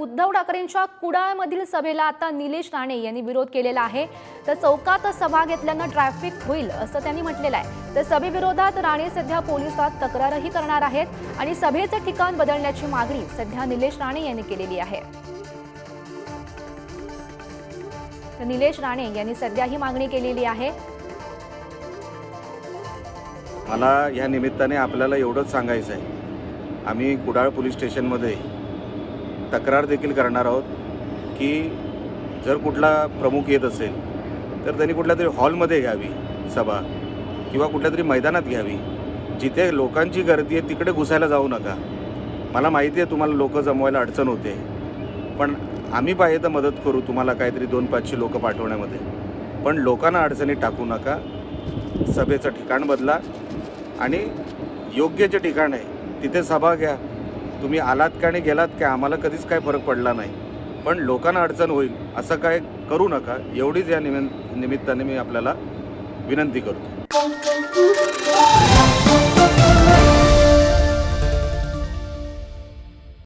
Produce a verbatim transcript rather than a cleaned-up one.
उद्धव ठाकरेंच्या कुडाळमधील सभेला आता निलेश राणे यांनी विरोध केलेला आहे। तर चौकात सभा घेतल्यानं ट्रॅफिक होईल असं त्यांनी म्हटलेलं आहे। तर सभेविरोधात राणे सध्या पोलिसात तक्रारही करणार आहेत आणि सभेचं ठिकाण बदलण्याची मागणी सध्या निलेश राणे यांनी केलेली आहे। तर निलेश राणे यांनी सध्या ही मागणी केलेली आहे। मला या निमित्ताने आपल्याला एवढंच सांगायचं आहे, आम्ही कुडाळ पोलीस स्टेशनमध्ये तक्रार देखील करणार आहोत की जर कुठला प्रमुख येत असेल तर त्यांनी कुठल्या तरी हॉलमध्ये घ्यावी सभा किंवा कुठल्या तरी मैदानात घ्यावी, जिथे लोकांची गर्दी आहे तिकडे घुसायला जाऊ नका। मला माहिती आहे तुम्हाला लोक जमवायला अडचण होते, पण आम्ही पाहिजे तर मदत करू तुम्हाला काहीतरी दोन पाचशे लोक पाठवण्यामध्ये, पण लोकांना अडचणीत टाकू नका। सभेचं ठिकाण बदला आणि योग्य जे ठिकाण आहे तिथे सभा घ्या। तुम्ही आलात का आणि गेलात का आम्हाला कधीच काय फरक पडला नाही, पण लोकांना अडचण होईल असं काय करू नका, एवढीच या निमित्ताने मी आपल्याला विनंती करतो।